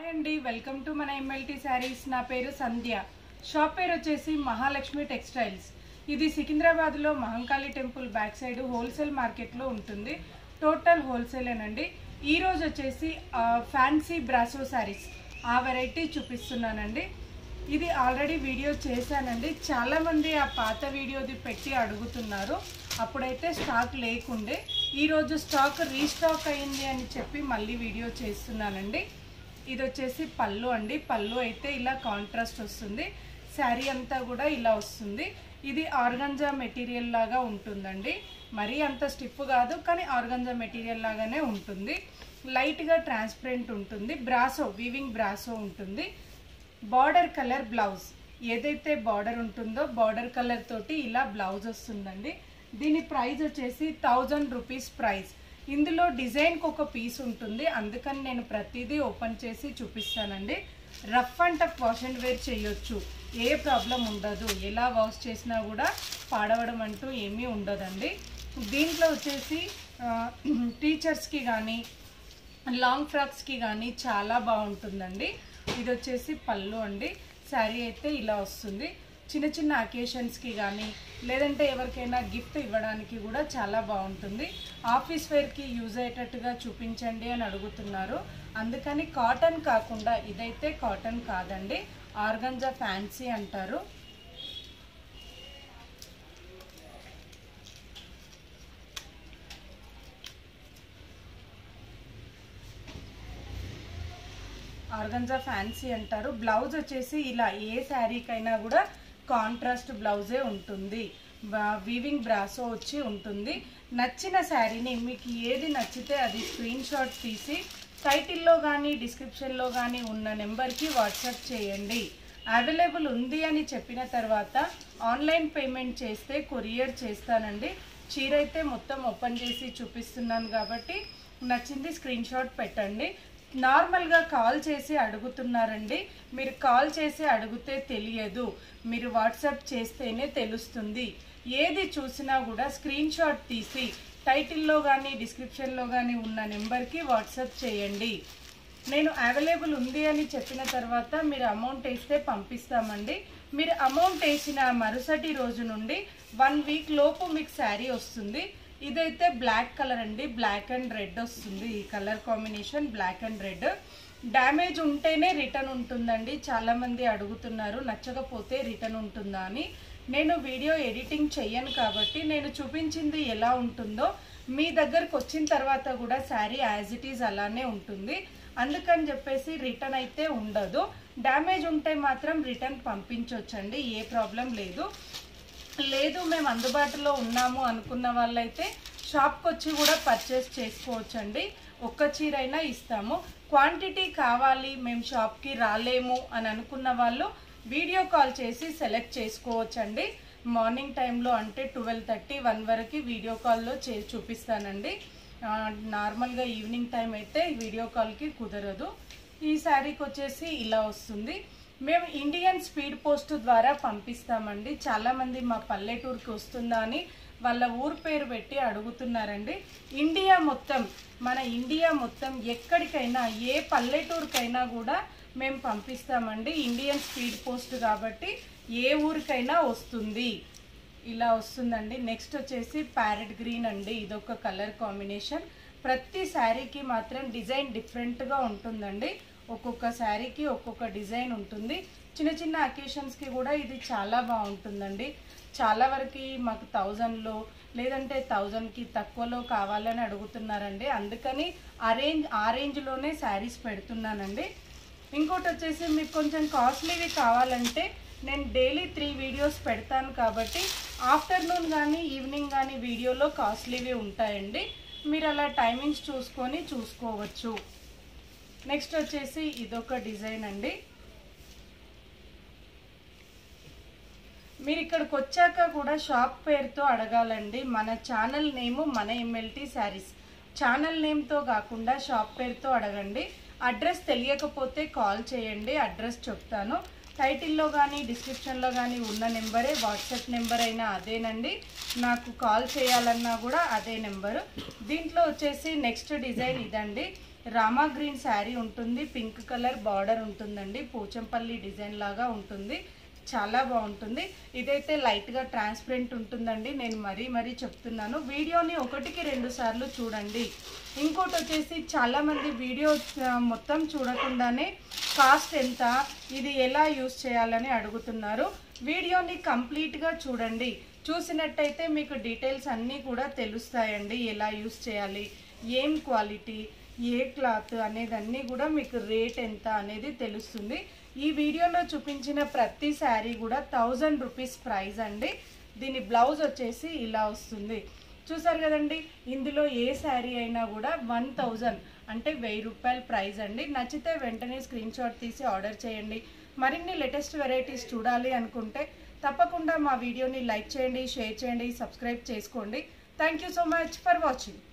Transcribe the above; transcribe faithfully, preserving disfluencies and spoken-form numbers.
Hi అండి, welcome to మన MLT saris. నా పేరు సంధ్య. షాప్ పేరు వచ్చేసి మహాలక్ష్మి టెక్స్టైల్స్. ఇది సికింద్రాబాద్లో Mahankali temple back side wholesale మార్కెట్లో ఉంటుంది. టోటల్ హోల్సేలేనండి. ఈరోజు వచ్చేసి ఫ్యాన్సీ బ్రాసో శారీస్ ఆ వెరైటీ చూపిస్తున్నానండి. ఇది ఆల్రెడీ వీడియో చేశానండి. చాలామంది ఆ పాత వీడియోది పెట్టి అడుగుతున్నారు. అప్పుడైతే స్టాక్ లేకుండే, ఈరోజు స్టాక్ రీస్టాక్ అయింది అని చెప్పి మళ్ళీ వీడియో చేస్తున్నానండి. ఇది వచ్చేసి పళ్ళు అండి. పళ్ళు అయితే ఇలా కాంట్రాస్ట్ వస్తుంది. శారీ అంతా కూడా ఇలా వస్తుంది. ఇది ఆర్గంజా మెటీరియల్ లాగా ఉంటుందండి. మరీ అంత స్టిఫ్ కాదు, కానీ ఆర్గంజా మెటీరియల్ లాగానే ఉంటుంది. లైట్గా ట్రాన్స్పరెంట్ ఉంటుంది. బ్రాసో వీవింగ్ బ్రాసో ఉంటుంది. బార్డర్ కలర్ బ్లౌజ్, ఏదైతే బార్డర్ ఉంటుందో బార్డర్ కలర్ తోటి ఇలా బ్లౌజ్ వస్తుందండి. దీని ప్రైస్ వచ్చేసి థౌజండ్ రూపీస్ ప్రైస్. ఇందులో డిజైన్కి ఒక పీస్ ఉంటుంది, అందుకని నేను ప్రతిదీ ఓపెన్ చేసి చూపిస్తానండి. Rough and tough wash and wear చేయొచ్చు, ఏ ప్రాబ్లం ఉండదు. ఎలా వాష్ చేసినా కూడా పాడవడం అంటూ ఏమీ ఉండదండి. దీంట్లో వచ్చేసి టీచర్స్కి కానీ లాంగ్ ఫ్రాక్స్కి కానీ చాలా బాగుంటుందండి. ఇది వచ్చేసి పళ్ళు అండి. శారీ అయితే ఇలా వస్తుంది. చిన్న చిన్న అకేషన్స్కి కానీ లేదంటే ఎవరికైనా గిఫ్ట్ ఇవ్వడానికి కూడా చాలా బాగుంటుంది. ఆఫీస్ వేర్కి యూజ్ అయ్యేటట్టుగా చూపించండి అని అడుగుతున్నారు, అందుకని కాటన్ కాకుండా ఇదైతే కాటన్ కాదండి, ఆర్గంజా ఫ్యాన్సీ అంటారు. ఆర్గంజా ఫ్యాన్సీ అంటారు. బ్లౌజ్ వచ్చేసి ఇలా ఏ శారీకైనా కూడా కాంట్రాస్ట్ బ్లౌజే ఉంటుంది. వీవింగ్ బ్రాసో వచ్చి ఉంటుంది. నచ్చిన శారీని మీకు ఏది నచ్చితే అది స్క్రీన్ షాట్ తీసి టైటిల్లో కానీ డిస్క్రిప్షన్లో కానీ ఉన్న నెంబర్కి వాట్సాప్ చేయండి. అవైలబుల్ ఉంది అని చెప్పిన తర్వాత ఆన్లైన్ పేమెంట్ చేస్తే కొరియర్ చేస్తానండి. చీర అయితే మొత్తం ఓపెన్ చేసి చూపిస్తున్నాను కాబట్టి నచ్చింది స్క్రీన్ షాట్ పెట్టండి. నార్మల్గా కాల్ చేసి అడుగుతున్నారండి. మీరు కాల్ చేసి అడిగితే తెలియదు, మీరు వాట్సాప్ చేస్తేనే తెలుస్తుంది. ఏది చూసినా కూడా స్క్రీన్ షాట్ తీసి టైటిల్లో కానీ డిస్క్రిప్షన్లో కానీ ఉన్న నెంబర్కి వాట్సాప్ చేయండి. నేను అవైలబుల్ ఉంది అని చెప్పిన తర్వాత మీరు అమౌంట్ వేస్తే పంపిస్తామండి. మీరు అమౌంట్ వేసిన మరుసటి రోజు నుండి వన్ వీక్ లోపు మీకు శారీ వస్తుంది. ఇదైతే బ్లాక్ కలర్ అండి, బ్లాక్ అండ్ రెడ్ వస్తుంది. ఈ colour combination black and red. Damage ఉంటేనే రిటర్న్ ఉంటుందండి. చాలామంది అడుగుతున్నారు నచ్చకపోతే రిటర్న్ ఉంటుందా అని. నేను వీడియో ఎడిటింగ్ చెయ్యను కాబట్టి నేను చూపించింది ఎలా ఉంటుందో మీ దగ్గరకు వచ్చిన తర్వాత కూడా శారీ యాజ్ ఇట్ ఈజ్ అలానే ఉంటుంది. అందుకని చెప్పేసి రిటర్న్ అయితే ఉండదు. డ్యామేజ్ ఉంటే మాత్రం రిటర్న్ పంపించవచ్చండి, ఏ ప్రాబ్లం లేదు. లేదు మేము అందుబాటులో ఉన్నాము అనుకున్న వాళ్ళైతే షాప్కి వచ్చి కూడా పర్చేస్ చేసుకోవచ్చండి. ఒక్క చీరైనా ఇస్తాము. క్వాంటిటీ కావాలి, మేము షాప్కి రాలేము అని అనుకున్న వాళ్ళు వీడియో కాల్ చేసి సెలెక్ట్ చేసుకోవచ్చండి. మార్నింగ్ టైంలో అంటే ట్వెల్వ్ థర్టీ వన్ వరకు వీడియో కాల్లో చే చూపిస్తానండి. నార్మల్గా ఈవినింగ్ టైం అయితే వీడియో కాల్కి కుదరదు. ఈ శారీకి వచ్చేసి ఇలా వస్తుంది. మేము ఇండియన్ స్పీడ్ పోస్ట్ ద్వారా పంపిస్తామండి. చాలామంది మా పల్లెటూరుకి వస్తుందా అని వాళ్ళ ఊరు పేరు పెట్టి అడుగుతున్నారండి. ఇండియా మొత్తం, మన ఇండియా మొత్తం ఎక్కడికైనా ఏ పల్లెటూరుకైనా కూడా మేము పంపిస్తామండి. ఇండియన్ స్పీడ్ పోస్ట్ కాబట్టి ఏ ఊరికైనా వస్తుంది. ఇలా వస్తుందండి. నెక్స్ట్ వచ్చేసి ప్యారెట్ గ్రీన్ అండి. ఇదొక కలర్ కాంబినేషన్. ప్రతి శారీకి మాత్రం డిజైన్ డిఫరెంట్గా ఉంటుందండి. ఒక్కొక్క శారీకి ఒక్కొక్క డిజైన్ ఉంటుంది. చిన్న చిన్న అకేషన్స్కి కూడా ఇది చాలా బాగుంటుందండి. చాలా వరకు మాకు థౌజండ్లో లేదంటే థౌజండ్కి తక్కువలో కావాలని అడుగుతున్నారండి. అందుకని ఆ రేంజ్ ఆ రేంజ్లోనే శారీస్ పెడుతున్నానండి. ఇంకోటి వచ్చేసి మీకు కొంచెం కాస్ట్లీవి కావాలంటే నేను డైలీ త్రీ వీడియోస్ పెడతాను కాబట్టి ఆఫ్టర్నూన్ కానీ ఈవినింగ్ కానీ వీడియోలో కాస్ట్లీవి ఉంటాయండి. మీరు అలా టైమింగ్స్ చూసుకొని చూసుకోవచ్చు. నెక్స్ట్ వచ్చేసి ఇదొక డిజైన్ అండి. మీరు ఇక్కడికి వచ్చాక కూడా షాప్ పేరుతో అడగాలండి. మన ఛానల్ నేము మన ఎంఎల్టీ శారీస్. ఛానల్ నేమ్తో కాకుండా షాప్ పేరుతో అడగండి. అడ్రస్ తెలియకపోతే కాల్ చేయండి, అడ్రస్ చెప్తాను. టైటిల్లో కానీ డిస్క్రిప్షన్లో కానీ ఉన్న నెంబరే, వాట్సాప్ నెంబర్ అయినా అదేనండి. నాకు కాల్ చేయాలన్నా కూడా అదే నెంబరు. దీంట్లో వచ్చేసి నెక్స్ట్ డిజైన్ ఇదండి. రామా గ్రీన్ శారీ ఉంటుంది, పింక్ కలర్ బార్డర్ ఉంటుందండి, పోచంపల్లి డిజైన్ లాగా ఉంటుంది, చాలా బాగుంటుంది. ఇదైతే లైట్గా ట్రాన్స్పరెంట్ ఉంటుందండి, నేను మరీ మరీ చెప్తున్నాను. వీడియోని ఒకటికి రెండు సార్లు చూడండి. ఇంకోటి వచ్చేసి చాలామంది వీడియో మొత్తం చూడకుండానే కాస్ట్ ఎంత, ఇది ఎలా యూస్ చేయాలని అడుగుతున్నారు. వీడియోని కంప్లీట్గా చూడండి, చూసినట్టయితే మీకు డీటెయిల్స్ అన్నీ కూడా తెలుస్తాయండి. ఎలా యూస్ చేయాలి, ఏం క్వాలిటీ, ఏ క్లాత్ అనేది అన్నీ కూడా మీకు రేట్ ఎంత అనేది తెలుస్తుంది. ఈ వీడియోలో చూపించిన ప్రతి శారీ కూడా థౌజండ్ రూపీస్ ప్రైస్ అండి. దీని బ్లౌజ్ వచ్చేసి ఇలా వస్తుంది, చూసారు కదండి. ఇందులో ఏ శారీ అయినా కూడా వన్ థౌజండ్ అంటే వెయ్యి రూపాయల ప్రైస్ అండి. నచ్చితే వెంటనే స్క్రీన్ షాట్ తీసి ఆర్డర్ చేయండి. మరిన్ని లేటెస్ట్ వెరైటీస్ చూడాలి అనుకుంటే తప్పకుండా మా వీడియోని లైక్ చేయండి, షేర్ చేయండి, సబ్స్క్రైబ్ చేసుకోండి. Thank you so much for watching.